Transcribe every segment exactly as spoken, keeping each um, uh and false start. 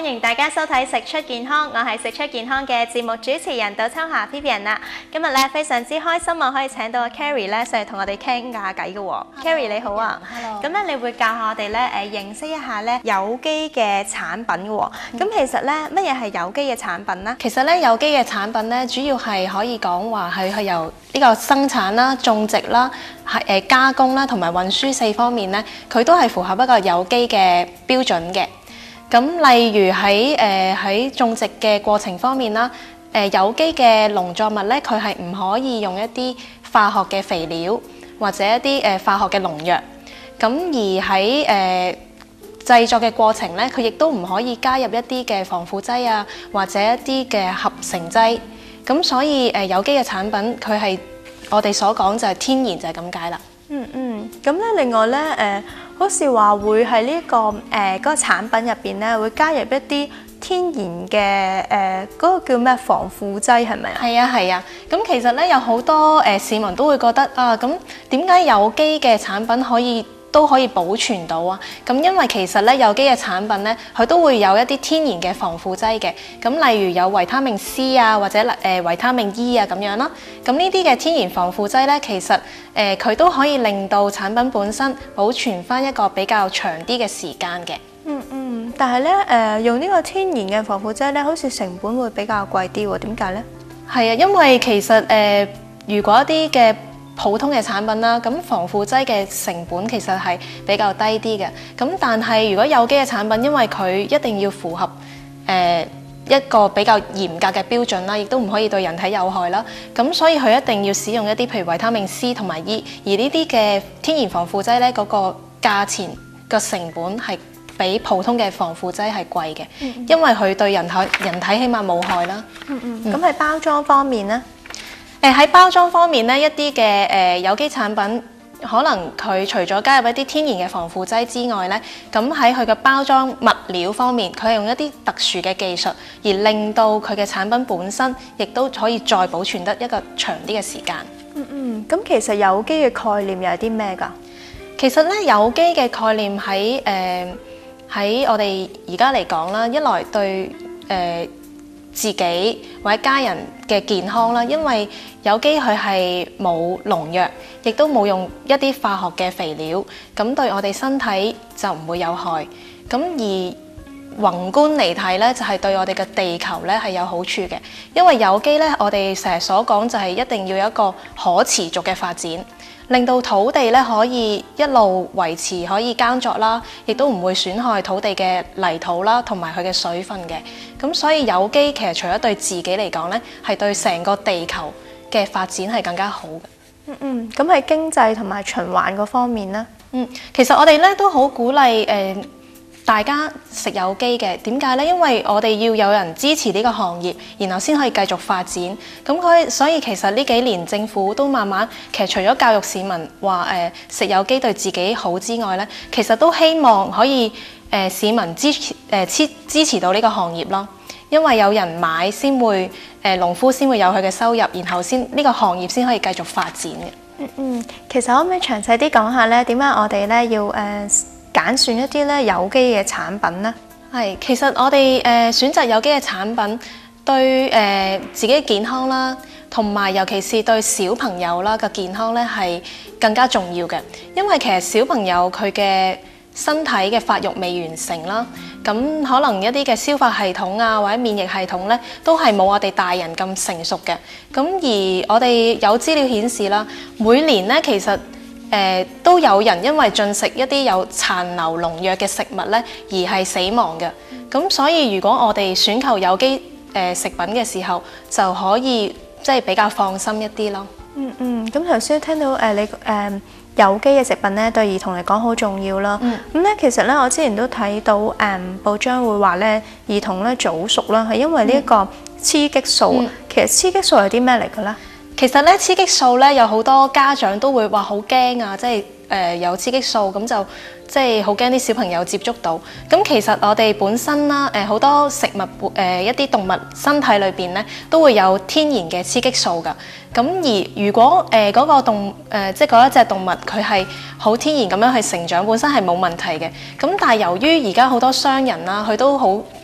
迎大家收睇食出健康，我係食出健康嘅節目主持人杜秋霞 Vivian 啦。今日咧非常之開心啊，可以請到阿 Carrie 咧上嚟同我哋傾下偈嘅喎。Carrie 你好啊 ，Hello。 咁咧你會教下我哋咧誒認識一下咧有機嘅產品嘅喎。咁、嗯、其實咧乜嘢係有機嘅產品咧？ 其實咧有機嘅產品咧，主要係可以講話係係由呢個生產啦、種植啦、係誒加工啦同埋運輸四方面咧，佢都係符合一個有機嘅標準嘅。咁例如喺誒喺種植嘅過程方面啦，誒、呃、有機嘅農作物咧，佢係唔可以用一啲化學嘅肥料或者一啲誒、呃、化學嘅農藥。咁而喺誒、呃、製作嘅過程咧，佢亦都唔可以加入一啲嘅防腐劑啊，或者一啲嘅合成劑。咁所以誒、呃、有機嘅產品，佢係我哋所講就係天然，就係咁解啦。 嗯嗯，咁咧另外咧誒、呃，好似話會喺呢、這個誒嗰、呃那個產品入邊咧，會加入一啲天然嘅誒嗰個叫咩防腐劑係咪啊？ 係啊係啊，咁其實咧有好多誒、呃、市民都會覺得啊，咁點解有機嘅產品可以都可以保存到啊？咁因為其實咧有機嘅產品咧，佢都會有一啲天然嘅防腐劑嘅。咁例如有維他命 C 啊，或者誒、呃、維他命 E 啊咁樣啦。咁呢啲嘅天然防腐劑咧，其實誒佢、呃、都可以令到產品本身保存翻一個比較長啲嘅時間嘅。 嗯嗯，但係咧誒用呢個天然嘅防腐劑咧，好似成本會比較貴啲喎？點解咧？ 係啊，因為其實誒、呃、如果一啲嘅普通嘅產品啦，咁防腐劑嘅成本其實係比較低啲嘅。咁但係如果有機嘅產品，因為佢一定要符合誒、呃、一個比較嚴格嘅標準啦，亦都唔可以對人體有害啦。咁所以佢一定要使用一啲譬如維他命 C 同埋 E， 而呢啲嘅天然防腐劑咧，嗰、那個價錢個成本係比普通嘅防腐劑係貴嘅，嗯嗯因為佢對人體人體起碼冇害啦。 嗯嗯，咁喺包裝方面咧？ 誒喺包裝方面咧，一啲嘅誒有機產品，可能佢除咗加入一啲天然嘅防腐劑之外咧，咁喺佢嘅包裝物料方面，佢係用一啲特殊嘅技術，而令到佢嘅產品本身亦都可以再保存得一個長啲嘅時間。 嗯嗯，咁其實有機嘅概念又係啲咩㗎？ 其實咧有機嘅概念喺誒喺我哋而家嚟講啦，一來對誒、呃自己或者家人嘅健康啦，因為有機佢係冇農藥，亦都冇用一啲化學嘅肥料，咁對我哋身體就唔會有害。咁而宏觀嚟睇咧，就係對我哋嘅地球咧係有好處嘅，因為有機咧，我哋成日所講就係一定要有一個可持續嘅發展，令到土地咧可以一路維持可以耕作啦，亦都唔會損害土地嘅泥土啦，同埋佢嘅水分嘅。咁所以有機其實除咗對自己嚟講咧，係對成個地球嘅發展係更加好嘅。 嗯嗯，咁喺經濟同埋循環嗰方面咧， 嗯，其實我哋咧都好鼓勵誒、呃、大家食有機嘅。點解咧？因為我哋要有人支持呢個行業，然後先可以繼續發展。咁佢所以其實呢幾年政府都慢慢其實除咗教育市民話誒食有機對自己好之外咧，其實都希望可以誒、呃、市民支持誒支、呃、支持到呢個行業咯。因為有人買先會誒、呃、農夫先會有佢嘅收入，然後先呢、這個行業先可以繼續發展嘅。 嗯嗯，其實可唔可以詳細啲講下咧？點解我哋咧要誒揀、呃、選一啲咧有機嘅產品咧？ 係，其實我哋誒、呃、選擇有機嘅產品對誒、呃、自己嘅健康啦，同埋尤其是對小朋友啦嘅健康咧係更加重要嘅。因為其實小朋友佢嘅身體嘅發育未完成啦，咁可能一啲嘅消化系統啊或者免疫系統咧都係冇我哋大人咁成熟嘅。咁而我哋有資料顯示啦，每年咧其實誒、呃、都有人因為進食一啲有殘留農藥嘅食物咧而係死亡嘅。咁所以如果我哋選購有機誒、呃、食品嘅時候，就可以即係比較放心一啲咯。 嗯嗯，咁頭先聽到誒、呃、你誒。呃有機嘅食品咧，對兒童嚟講好重要啦。咁咧、嗯，其實咧，我之前都睇到誒、嗯、報章會話咧，兒童咧早熟啦，係因為呢一個雌激素。嗯、其實雌激素係啲咩嚟嘅咧？ 其實咧，雌激素咧有好多家長都會話好驚啊，即係誒、呃、有雌激素咁就即係好驚啲小朋友接觸到。咁其實我哋本身啦，誒、呃、好多食物誒、呃、一啲動物身體裏邊咧都會有天然嘅雌激素㗎。咁而如果誒嗰、呃那個動誒、呃、即係嗰一隻動物佢係好天然咁樣去成長，本身係冇問題嘅。咁但係由於而家好多商人啦，佢都好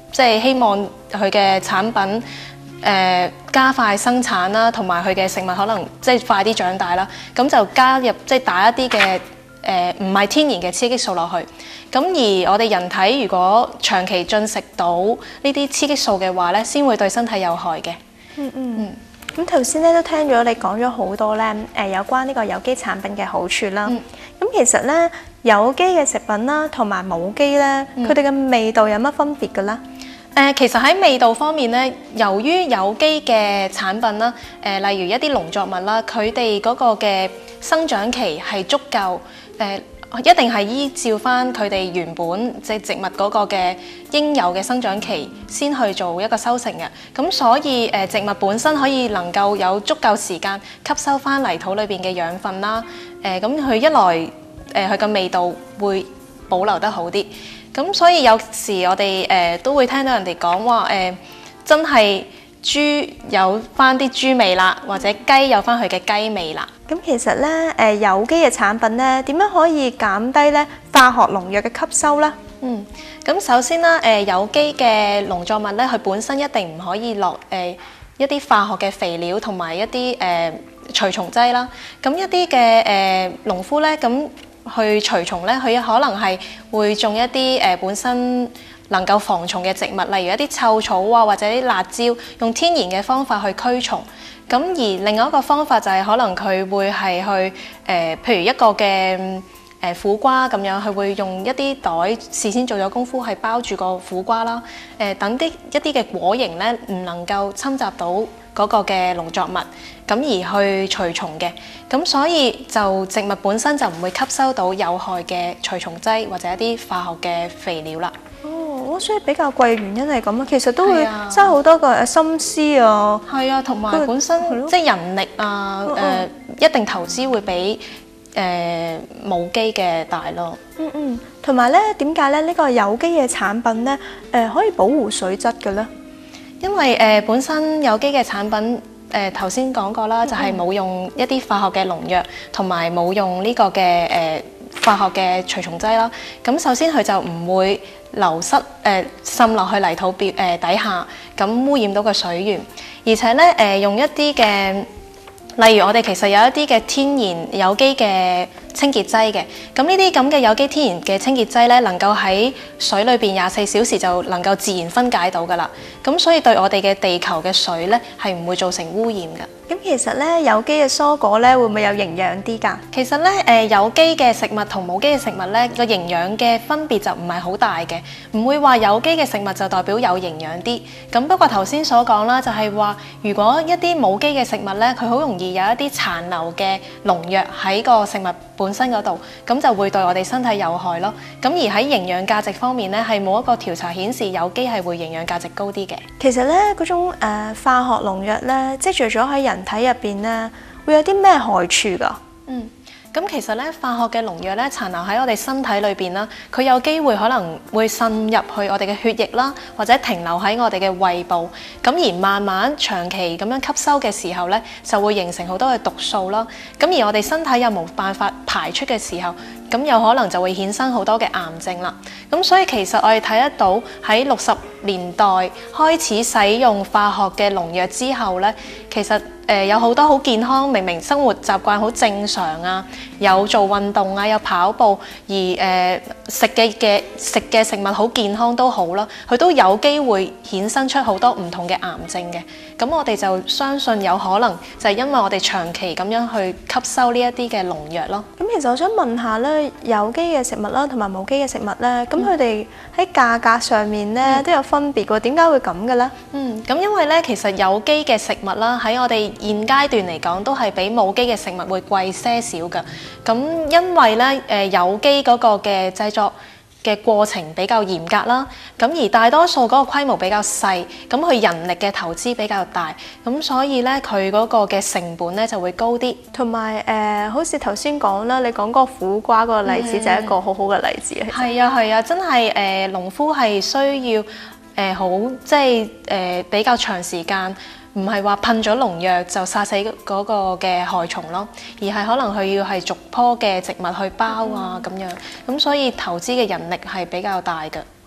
即係希望佢嘅產品誒、呃、加快生產啦，同埋佢嘅食物可能即係快啲長大啦，咁就加入即係打一啲嘅誒唔係天然嘅雌激素落去。咁而我哋人體如果長期進食到呢啲雌激素嘅話咧，先會對身體有害嘅。 嗯嗯嗯。咁頭先咧都聽咗你講咗好多咧，誒、呃、有關呢個有機產品嘅好處啦。咁、嗯、其實咧有機嘅食品啦，同埋冇機咧，佢哋嘅味道有乜分別嘅咧？誒、 呃，其實喺味道方面咧，由於有機嘅產品啦，誒、呃、例如一啲農作物啦，佢哋嗰個嘅生長期係足夠，誒、呃。一定係依照翻佢哋原本即係植物嗰個嘅應有嘅生長期先去做一個收成嘅，咁所以誒植物本身可以能夠有足夠時間吸收翻泥土裏邊嘅養分啦，誒咁佢一來誒佢嘅味道會保留得好啲，咁所以有時我哋誒、呃、都會聽到人哋講話誒真係豬有翻啲豬味啦，或者雞有翻佢嘅雞味啦。 咁其實咧，誒、呃、有機嘅產品咧，點樣可以減低咧化學農藥嘅吸收咧？ 嗯，咁首先啦，誒、呃、有機嘅農作物咧，佢本身一定唔可以落誒、呃、一啲化學嘅肥料同埋一啲誒除蟲劑啦。咁一啲嘅誒農夫咧，咁去除蟲咧，佢可能係會種一啲誒、呃、本身能夠防蟲嘅植物，例如一啲臭草啊，或者啲辣椒，用天然嘅方法去驅蟲。咁而另外一個方法就係可能佢會係去誒、呃，譬如一個嘅誒、呃、苦瓜咁樣，佢會用一啲袋事先做咗功夫，係包住個苦瓜啦。誒、呃，等啲一啲嘅果蠅咧，唔能夠侵襲到嗰個嘅農作物，咁而去除蟲嘅。咁所以就植物本身就唔會吸收到有害嘅除蟲劑或者一啲化學嘅肥料啦。 哦，所以比較貴嘅原因係咁啊，其實都會嘥好多個心思啊。係啊，同埋本身即係人力啊，誒、呃、一定投資會比誒冇機嘅大咯。 嗯嗯，同埋咧，點解咧呢個有機嘅產品咧，誒、呃、可以保護水質嘅咧？ 因為誒、呃、本身有機嘅產品，誒頭先講過啦，就係、是、冇用一啲化學嘅農藥，同埋冇用呢個嘅誒、呃、化學嘅除蟲劑啦。咁首先佢就唔會流失誒、呃、滲落去泥土表誒、呃、底下，咁污染到個水源。而且咧誒、呃、用一啲嘅，例如我哋其實有一啲嘅天然有機嘅清潔劑嘅，咁呢啲咁嘅有機天然嘅清潔劑咧，能夠喺水裏邊廿四小時就能夠自然分解到噶啦。咁所以對我哋嘅地球嘅水咧係唔會造成污染噶。 咁其實咧有機嘅蔬果咧會唔會有營養啲㗎？ 其實咧誒、呃、有機嘅食物同冇機嘅食物咧個營養嘅分別就唔係好大嘅，唔會話有機嘅食物就代表有營養啲。咁不過頭先所講啦，就係話如果一啲冇機嘅食物咧，佢好容易有一啲殘留嘅農藥喺個食物本身嗰度，咁就會對我哋身體有害咯。咁而喺營養價值方面咧，係冇一個調查顯示有機係會營養價值高啲嘅。 其實咧嗰種誒、呃、化學農藥咧積聚咗喺人體入邊咧，會有啲咩害處㗎？嗯。 咁其實咧，化學嘅農藥咧殘留喺我哋身體裏邊啦，佢有機會可能會滲入去我哋嘅血液啦，或者停留喺我哋嘅胃部，咁而慢慢長期咁樣吸收嘅時候咧，就會形成好多嘅毒素啦。咁而我哋身體又冇辦法排出嘅時候，咁有可能就會衍生好多嘅癌症啦。咁所以其實我哋睇得到喺六十年代開始使用化學嘅農藥之後咧，其實誒、呃、有好多好健康，明明生活習慣好正常啊，有做運動啊，有跑步，而誒、呃、食嘅嘅食嘅食物好健康都好啦，佢都有機會衍生出好多唔同嘅癌症嘅。咁我哋就相信有可能就係因為我哋長期咁樣去吸收呢一啲嘅農藥咯。 咁其實我想問下咧，有機嘅食物啦，同埋冇機嘅食物咧，咁佢哋喺價格上面咧、嗯、都有分別喎，點解會咁嘅咧？嗯， 咁因為咧，其實有機嘅食物啦，喺我哋現階段嚟講，都係比冇機嘅食物會貴些少㗎。咁因為咧，誒、呃、有機嗰個嘅製作嘅過程比較嚴格啦，咁而大多數嗰個規模比較細，咁佢人力嘅投資比較大，咁所以咧佢嗰個嘅成本咧就會高啲。 同埋誒，好似頭先講啦，你講嗰個苦瓜嗰個例子、嗯、就係一個好好嘅例子。 係啊係啊，真係誒、呃、農夫係需要誒、呃、好即係誒、呃、比較長時間。唔係話噴咗農藥就殺死嗰個嘅害蟲咯，而係可能佢要係逐棵嘅植物去包啊咁樣，咁所以投資嘅人力係比較大嘅。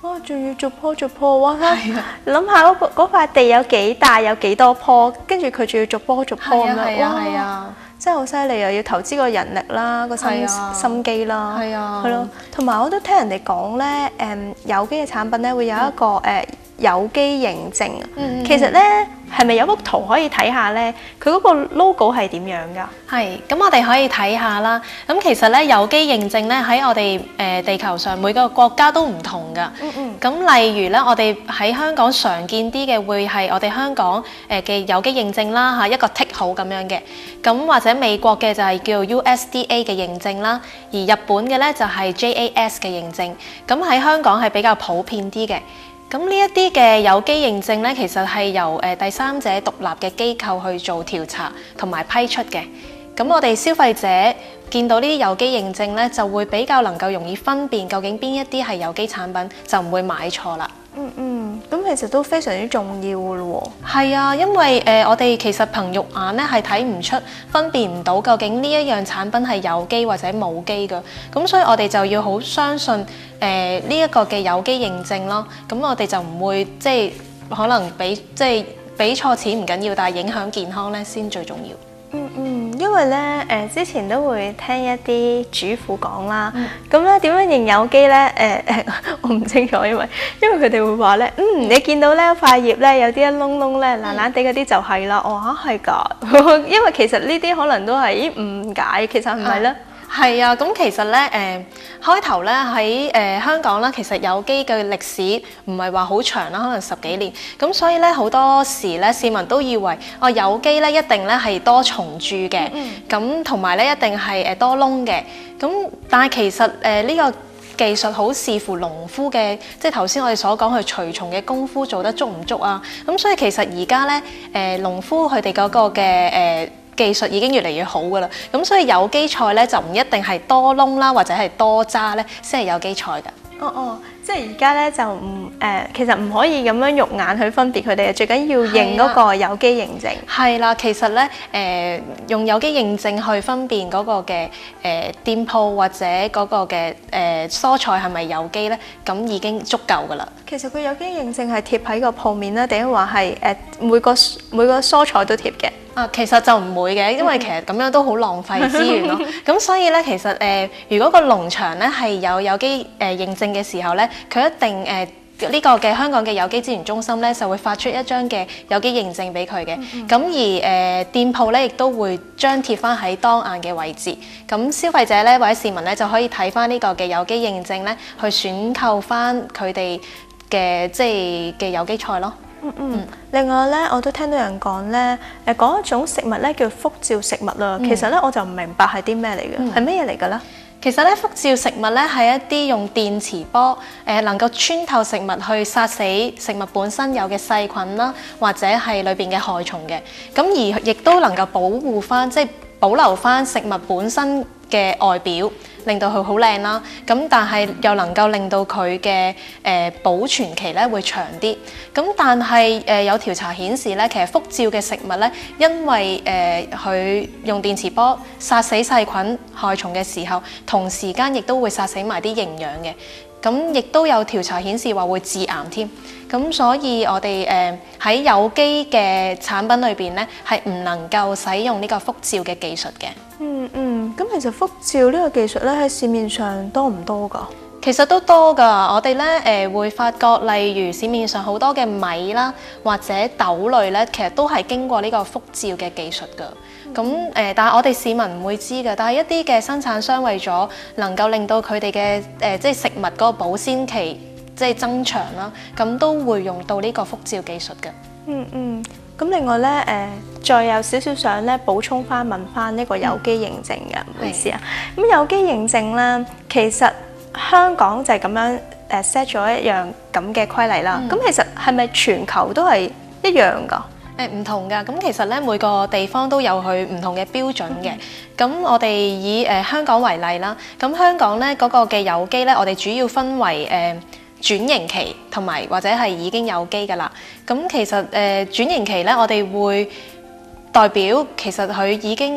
哇！仲要逐棵逐棵哇！諗下嗰嗰塊地有幾大，有幾多棵，跟住佢仲要逐棵逐棵咁樣， 哇！啊， 真係好犀利，又要投資個人力啦，個心心機啦，係啊，係咯。同埋我都聽人哋講咧，誒有機嘅產品咧會有一個誒有機認證啊。其實咧係咪有幅圖可以睇下咧？佢嗰個 logo 係點樣㗎？ 係，咁我哋可以睇下啦。咁其實咧有機認證咧喺我哋誒地球上每個國家都唔同㗎。嗯嗯。咁例如咧，我哋喺香港常見啲嘅會係我哋香港誒嘅有機認證啦嚇，一個剔號咁樣嘅。咁或者美國嘅就係叫 U S D A 嘅認證啦，而日本嘅咧就係 J A S 嘅認證。咁喺香港係比較普遍啲嘅。咁呢一啲嘅有機認證咧，其實係由誒第三者獨立嘅機構去做調查同埋批出嘅。咁我哋消費者見到呢啲有機認證咧，就會比較能夠容易分辨究竟邊一啲係有機產品，就唔會買錯啦。 嗯嗯，咁其實都非常之重要嘅咯喎。 係啊，因為誒、呃、我哋其實憑肉眼咧係睇唔出分辨唔到究竟呢一樣產品係有機或者冇機嘅，咁所以我哋就要好相信誒呢一個嘅有機認證咯。咁我哋就唔會即係可能俾即係俾錯錢唔緊要，但係影響健康咧先最重要。 嗯嗯，因為咧誒、呃、之前都會聽一啲主婦講啦，咁咧點樣認有機咧？誒、呃、誒，我唔清楚，因為因為佢哋會話咧，嗯，你見到咧塊葉咧有啲一窿窿咧爛爛地嗰啲就係啦。我話係㗎，因為其實呢啲可能都係誤解，其實唔係咧。 係啊，咁其實咧，誒、呃、開頭咧喺誒香港啦，其實有機嘅歷史唔係話好長啦，可能十幾年。咁所以咧好多時咧，市民都以為哦有機咧一定咧係多蟲蛀嘅，咁同埋咧一定係誒多窿嘅。咁但係其實誒呢、呃這個技術好視乎農夫嘅，即係頭先我哋所講佢除蟲嘅功夫做得足唔足啊。咁所以其實而家咧誒農夫佢哋嗰個嘅誒。呃技術已經越嚟越好㗎啦，咁所以有機菜咧就唔一定係多窿啦，或者係多渣咧先係有機菜㗎。 哦哦，即係而家咧就唔誒、呃，其實唔可以咁樣肉眼去分別佢哋，最緊要認嗰個有機認證。係啦，其實咧誒、呃，用有機認證去分辨嗰個嘅誒、呃、店鋪或者嗰個嘅誒、呃、蔬菜係咪有機咧，咁已經足夠㗎啦。 其實佢有機認證係貼喺個鋪面啦，定係話係誒每個每個蔬菜都貼嘅？ 啊，其實就唔會嘅，因為其實咁樣都好浪費資源咯。咁所以咧，其實誒、呃，如果個農場咧係有有機誒、呃、認證嘅時候咧，佢一定誒呢、呃這個嘅香港嘅有機資源中心咧就會發出一張嘅有機認證俾佢嘅。咁、嗯嗯、而誒、呃、店鋪咧亦都會張貼翻喺當眼嘅位置。咁消費者咧或者市民咧就可以睇翻呢個嘅有機認證咧，去選購翻佢哋嘅即係嘅有機菜咯。 嗯嗯，另外咧，我都聽到人講咧，誒講一種食物咧叫福照食物啦。嗯、其實咧，我就唔明白係啲咩嚟嘅，係咩嘢嚟嘅咧？ 其實咧，福照食物咧係一啲用電磁波誒、呃、能夠穿透食物去殺死食物本身有嘅細菌啦，或者係裏邊嘅害蟲嘅。咁而亦都能夠保護翻，即係保留翻食物本身嘅外表，令到佢好靚啦。咁但係又能夠令到佢嘅誒保存期咧會長啲。咁但係誒、呃、有調查顯示咧，其實福照嘅食物咧，因為誒佢、呃、用電磁波殺死細菌害蟲嘅時候，同時間亦都會殺死埋啲營養嘅。咁亦都有調查顯示話會致癌添。咁所以我哋誒喺有機嘅產品裏邊咧，係唔能夠使用呢個福照嘅技術嘅。 嗯嗯，咁其實福照呢個技術咧喺市面上多唔多㗎？ 其實都多㗎，我哋咧誒會發覺，例如市面上好多嘅米啦，或者豆類咧，其實都係經過呢個福照嘅技術㗎。咁誒、呃，但係我哋市民唔會知㗎。但係一啲嘅生產商為咗能夠令到佢哋嘅誒即係食物嗰個保鮮期即係增長啦，咁都會用到呢個福照技術嘅。 嗯嗯。咁另外咧，誒、呃、再有少少想咧補充翻問翻呢個有機認證嘅，唔、嗯、好意思啊。咁有機認證咧，其實香港就係咁樣誒 set 咗一樣咁嘅規例啦。咁、嗯、其實係咪全球都係一樣㗎？ 誒唔同㗎。咁其實咧每個地方都有佢唔同嘅標準嘅。咁、嗯、我哋以誒、呃、香港為例啦。咁香港咧嗰、那個嘅有機咧，我哋主要分為誒、呃轉型期同埋或者係已經有機㗎啦。咁其實誒、呃、轉型期咧，我哋會代表其實佢已經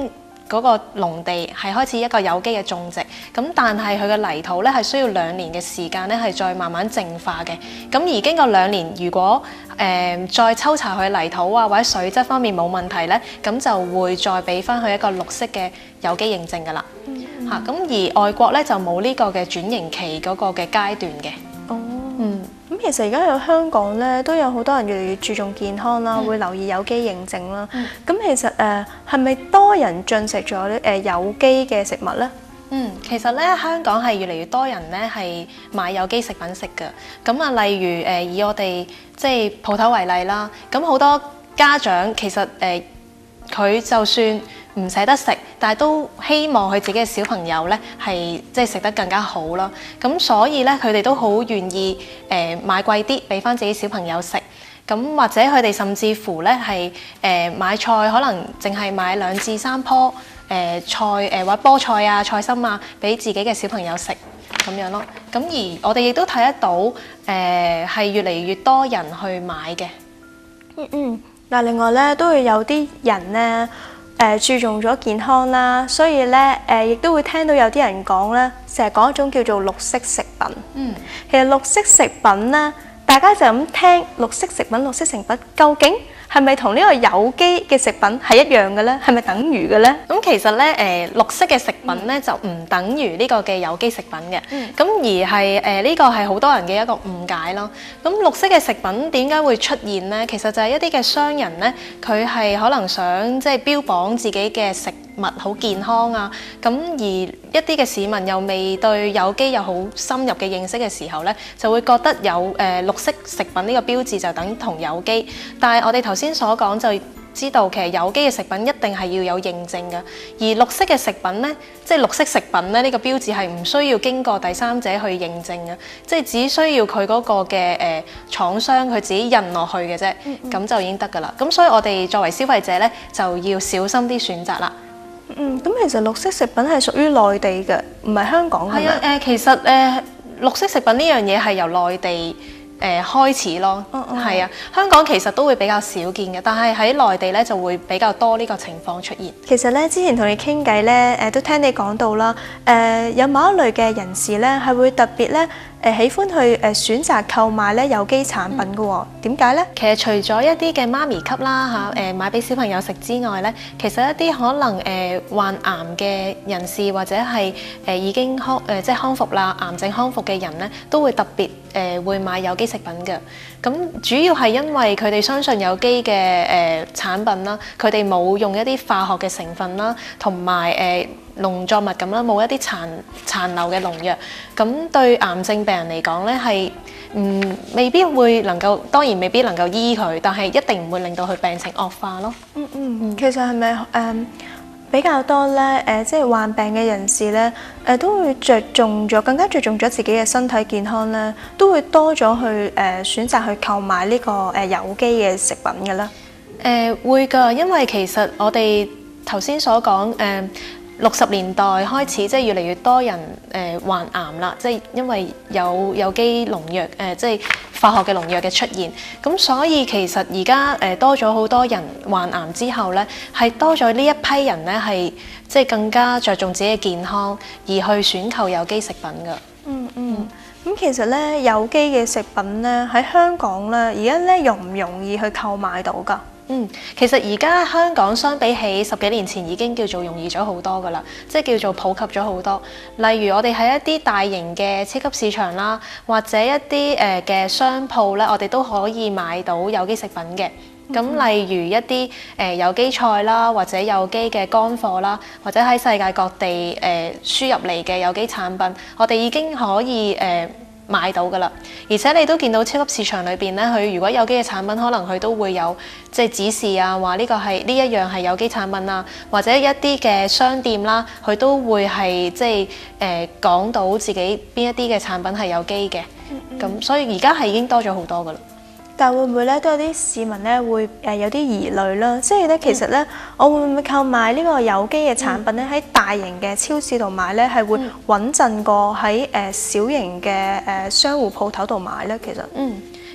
嗰個農地係開始一個有機嘅種植，咁但係佢嘅泥土咧係需要兩年嘅時間咧係再慢慢淨化嘅。咁而經過兩年，如果誒、呃、再抽查佢泥土啊或者水質方面冇問題咧，咁就會再俾翻佢一個綠色嘅有機認證噶啦。嚇、嗯，咁、嗯、而外國咧就冇呢個嘅轉型期嗰個嘅階段嘅。 哦，嗯。咁其實而家喺香港咧，都有好多人越嚟越注重健康啦，嗯、會留意有機認證啦。咁、嗯、其實誒係咪多人進食咗咧誒有機嘅食物咧？ 嗯，其實咧香港係越嚟越多人咧係買有機食品食㗎。咁啊，例如誒、呃、以我哋即係鋪頭為例啦，咁好多家長其實誒佢、呃、就算唔捨得食，但係都希望佢自己嘅小朋友咧係即係食得更加好啦。咁所以咧佢哋都好願意誒、呃、買貴啲俾翻自己小朋友食。咁或者佢哋甚至乎咧係誒買菜，可能淨係買兩至三棵誒、呃、菜誒、呃、或者菠菜啊、菜心啊，俾自己嘅小朋友食咁樣咯。咁而我哋亦都睇得到誒係、呃、越嚟越多人去買嘅。 嗯嗯，嗱另外咧都會有啲人咧。誒、呃、注重咗健康啦，所以咧誒亦都會聽到有啲人講咧，成日講一種叫做綠色食品。嗯，其實綠色食品咧，大家就咁聽綠色食品、綠色食品，究竟係咪同呢個有機嘅食品係一樣嘅咧？係咪等於嘅咧？ 咁其實咧誒、呃、綠色嘅食品咧、嗯、就唔等於呢個嘅有機食品嘅。咁、嗯、而係誒呢個係好多人嘅一個誤解咯。咁綠色嘅食品點解會出現咧？其實就係一啲嘅商人咧，佢係可能想即係標榜自己嘅食物好健康啊。咁而一啲嘅市民又未對有機有好深入嘅認識嘅時候咧，就會覺得有誒、呃、綠色食品呢個標誌就等同有機。但係我哋頭先所講就知道，其實有機嘅食品一定係要有認證嘅，而綠色嘅食品咧，即係綠色食品咧，呢個標誌係唔需要經過第三者去認證嘅，即係只需要佢嗰個嘅誒廠商佢自己印落去嘅啫，咁、嗯嗯、就已經得㗎啦。咁所以我哋作為消費者咧，就要小心啲選擇啦。 嗯，咁其實綠色食品係屬於內地嘅，唔係香港嘅。係啊， 誒其實誒、呃、綠色食品呢樣嘢係由內地誒、呃、開始咯，係、oh, oh. 啊，香港其實都會比較少見嘅，但係喺內地咧就會比較多呢個情況出現。 其實咧，之前同你傾偈咧，誒、呃、都聽你講到啦，誒、呃、有某一類嘅人士咧係會特別咧。誒喜歡去誒選擇購買咧有機產品嘅喎，點解咧？其實除咗一啲嘅媽咪級啦嚇，誒買俾小朋友食之外咧，其實一啲可能誒、呃、患癌嘅人士或者係誒、呃、已經康誒、呃、即係康復啦，癌症康復嘅人咧，都會特別誒、呃、會買有機食品嘅。咁主要係因為佢哋相信有機嘅誒、呃、產品啦，佢哋冇用一啲化學嘅成分啦，同埋誒農作物咁啦，冇一啲殘殘留嘅農藥，咁對癌症病人嚟講咧係唔未必會能夠，當然未必能夠醫佢，但係一定唔會令到佢病情惡化咯。 嗯嗯，嗯其實係咪誒比較多咧？誒、呃、即係患病嘅人士咧，誒、呃、都會着重咗，更加着重咗自己嘅身體健康咧，都會多咗去誒、呃、選擇去購買呢、這個誒、呃、有機嘅食品嘅啦。 誒、呃、會㗎，因為其實我哋頭先所講誒。呃六十年代開始，即係越嚟越多人誒、呃、患癌啦，即係因為有有機農藥誒、呃，即係化學嘅農藥嘅出現。咁所以其實而家誒多咗好多人患癌之後咧，係多咗呢一批人咧係即係更加着重自己嘅健康，而去選購有機食品㗎。 嗯嗯。咁、嗯、其實咧有機嘅食品咧喺香港咧，而家咧容唔容易去購買到㗎？ 嗯，其實而家香港相比起十幾年前已經叫做容易咗好多㗎啦，即係叫做普及咗好多。例如我哋喺一啲大型嘅超級市場啦，或者一啲誒嘅商鋪咧，我哋都可以買到有機食品嘅。咁、嗯、例如一啲誒、呃、有機菜啦，或者有機嘅乾貨啦，或者喺世界各地誒、呃、輸入嚟嘅有機產品，我哋已經可以誒、呃買到㗎啦，而且你都見到超級市場裏邊咧，佢如果有機嘅產品，可能佢都會有即係指示啊，話呢個係呢一樣係有機產品啊，或者一啲嘅商店啦，佢都會係即係誒講到自己邊一啲嘅產品係有機嘅，咁、嗯嗯、所以而家係已經多咗好多㗎啦。 但會唔會咧都有啲市民咧會誒有啲疑慮啦？即係咧其實咧，嗯、我會唔會購買呢個有機嘅產品咧喺、嗯、大型嘅超市度買咧係會穩陣過喺誒小型嘅誒商戶鋪頭度買咧？其實嗯。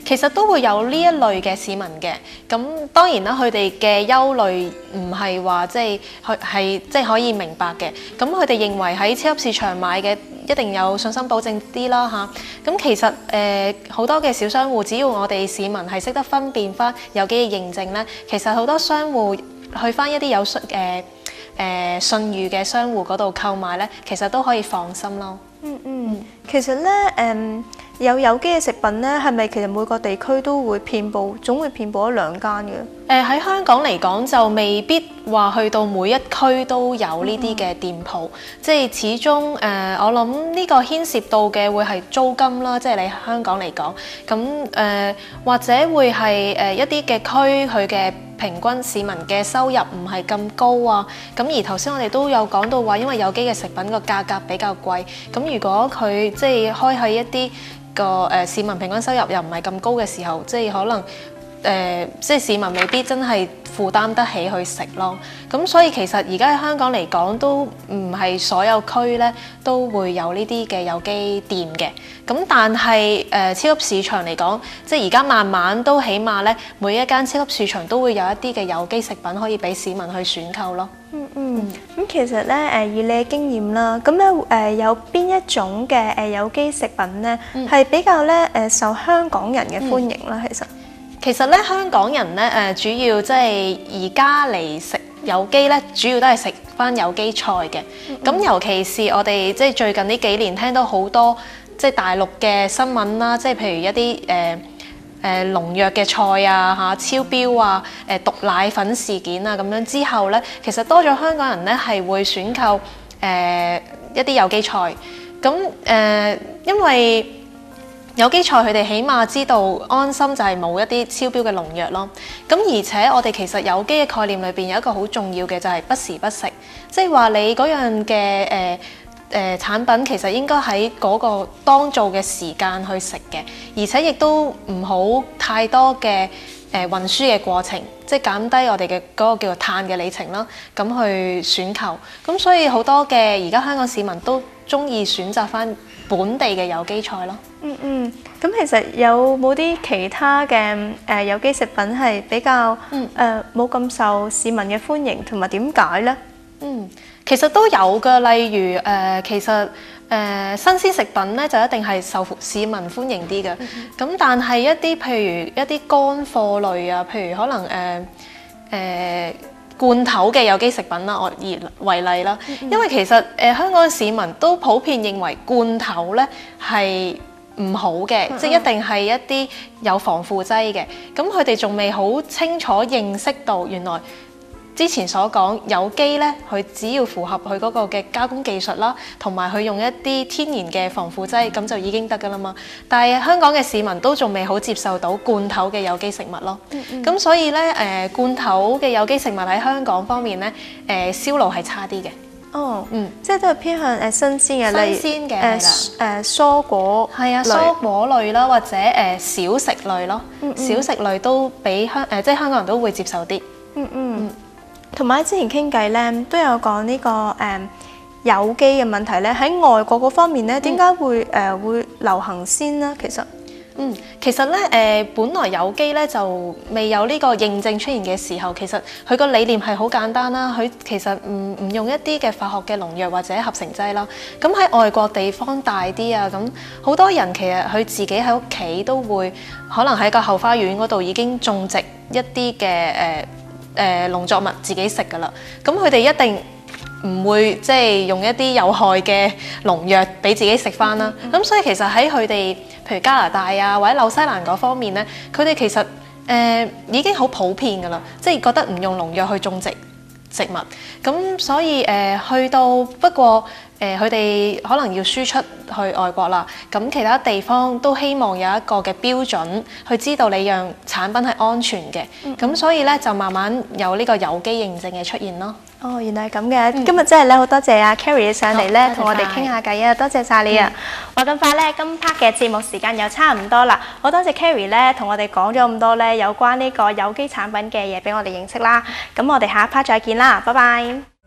其實都會有呢一類嘅市民嘅。咁當然啦，佢哋嘅憂慮唔係話即係係即係可以明白嘅。咁佢哋認為喺超級市場買嘅一定有信心保證啲啦嚇。咁其實誒好多嘅小商戶，只要我哋市民係識得分辨翻有機嘅認證咧，其實好多商戶去翻一啲有信誒誒信譽嘅商戶嗰度購買咧，其實都可以放心咯。 嗯嗯，其實咧誒、嗯、有有機嘅食品咧，係咪其實每個地區都會遍佈，總會遍佈一兩間嘅？ 誒喺、呃、香港嚟講就未必話去到每一區都有呢啲嘅店鋪，嗯、即係始終誒、呃、我諗呢個牽涉到嘅會係租金啦，即係你香港嚟講，咁誒、呃、或者會係誒一啲嘅區佢嘅平均市民嘅收入唔係咁高啊，咁而頭先我哋都有講到話，因為有機嘅食品個價格比較貴，咁如果佢即係開喺一啲個誒、呃、市民平均收入又唔係咁高嘅時候，即係可能。誒、呃，即係市民未必真係負擔得起去食咯。咁所以其實而家喺香港嚟講，都唔係所有區咧都會有呢啲嘅有機店嘅。咁但係誒、呃、超級市場嚟講，即係而家慢慢都起碼咧，每一間超級市場都會有一啲嘅有機食品可以俾市民去選購咯。 嗯嗯。咁其實咧誒，以你嘅經驗啦，咁咧誒有邊一種嘅誒有機食品咧係、嗯、比較咧誒受香港人嘅歡迎啦？其實、嗯。 其實咧，香港人咧誒、呃，主要即係而家嚟食有機咧，主要都係食翻有機菜嘅。咁、嗯、尤其是我哋即係最近呢幾年聽到好多即係大陸嘅新聞啦，即係譬如一啲誒誒農藥嘅菜啊嚇超標啊誒、呃、毒奶粉事件啊咁樣之後咧，其實多咗香港人咧係會選購誒、呃、一啲有機菜。咁誒、呃、因為有機菜佢哋起碼知道安心就係冇一啲超標嘅農藥咯。咁而且我哋其實有機嘅概念裏邊有一個好重要嘅就係不時不食，即係話你嗰樣嘅誒誒產品其實應該喺嗰個當造嘅時間去食嘅，而且亦都唔好太多嘅誒、呃、運輸嘅過程，即係減低我哋嘅嗰個叫做碳嘅里程啦。咁去選購，咁所以好多嘅而家香港市民都中意選擇返本地嘅有機菜咯。 嗯嗯，咁其實有冇啲其他嘅誒、呃、有機食品係比較誒冇咁受市民嘅歡迎，同埋點解咧？ 嗯，其實都有㗎，例如誒、呃，其實誒、呃、新鮮食品咧就一定係受市民歡迎啲嘅。咁、嗯、但係一啲譬如一啲乾貨類啊，譬如可能誒誒、呃呃、罐頭嘅有機食品啦，我以為例啦，嗯嗯因為其實誒、呃、香港嘅市民都普遍認為罐頭咧係唔好嘅，嗯嗯即係一定係一啲有防腐劑嘅。咁佢哋仲未好清楚認識到原來之前所講有機咧，佢只要符合佢嗰個嘅加工技術啦，同埋佢用一啲天然嘅防腐劑，咁就已經得㗎啦嘛。但係香港嘅市民都仲未好接受到罐頭嘅有機食物咯。咁、嗯嗯、所以咧，誒、呃、罐頭嘅有機食物喺香港方面咧，誒、呃、銷路係差啲嘅。 哦，嗯，即係都係偏向誒新鮮嘅，例如新鮮嘅誒誒蔬果， 係啊，蔬果類啦，或者誒、呃、小食類咯，嗯嗯小食類都比香誒、呃、即係香港人都會接受啲。 嗯嗯，同埋之前傾偈咧都有講呢、這個誒、呃、有機嘅問題咧，喺外國嗰方面咧，點解會誒、呃、會流行先咧？其實。 嗯，其實咧，誒、呃，本來有機咧就未有呢個認證出現嘅時候，其實佢個理念係好簡單啦。佢其實唔唔用一啲嘅化學嘅農藥或者合成劑啦。咁喺外國地方大啲啊，咁好多人其實佢自己喺屋企都會可能喺個後花園嗰度已經種植一啲嘅誒誒農作物自己食㗎啦。咁佢哋一定唔會即係用一啲有害嘅農藥俾自己食返啦。咁、嗯嗯、所以其實喺佢哋譬如加拿大啊或者紐西蘭嗰方面咧，佢哋其實誒、呃、已經好普遍㗎啦，即係覺得唔用農藥去種植植物。咁所以誒、呃、去到不過誒佢哋可能要輸出去外國啦。咁其他地方都希望有一個嘅標準，去知道你樣產品係安全嘅。咁、嗯嗯、所以咧就慢慢有呢個有機認證嘅出現咯。 哦，原來係咁嘅。嗯、今日真係咧好多謝阿 Carrie 上嚟咧，同我哋傾下偈啊！多謝晒你啊！話咁、嗯、快咧，今 part 嘅節目時間又差唔多啦。好多謝 Carrie 咧，同我哋講咗咁多咧有關呢個有機產品嘅嘢俾我哋認識啦。咁我哋下一 part 再見啦，拜拜。